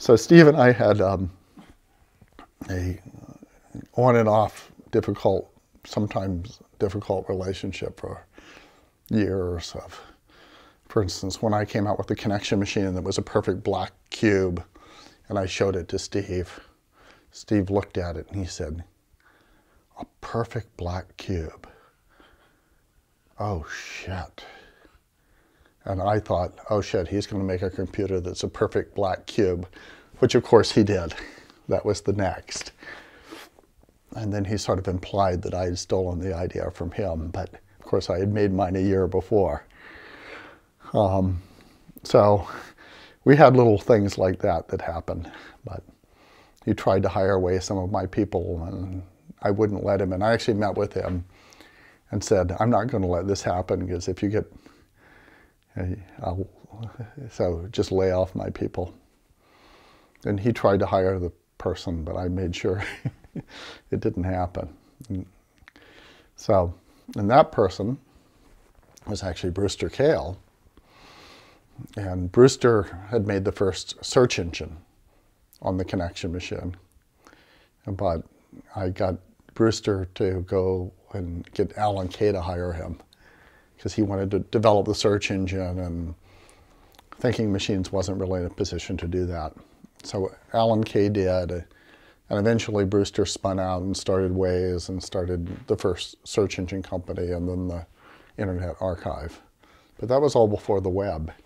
So Steve and I had a on and off difficult, sometimes difficult relationship for years of, for instance, when I came out with the connection machine that was a perfect black cube and I showed it to Steve, Steve looked at it and he said, "A perfect black cube. Oh shit." And I thought, oh shit, he's going to make a computer that's a perfect black cube, which of course he did. That was the next. And then he sort of implied that I had stolen the idea from him, but of course I had made mine a year before. So we had little things like that that happened, but he tried to hire away some of my people and I wouldn't let him. And I actually met with him and said, I'm not going to let this happen because if you get, so just lay off my people. And he tried to hire the person, but I made sure it didn't happen. So, and that person was actually Brewster Kahle. And Brewster had made the first search engine on the connection machine. But I got Brewster to go and get Alan Kay to hire him because he wanted to develop the search engine, and Thinking Machines wasn't really in a position to do that. So Alan Kay did, and eventually Brewster spun out and started Waze and started the first search engine company and then the Internet Archive. But that was all before the web.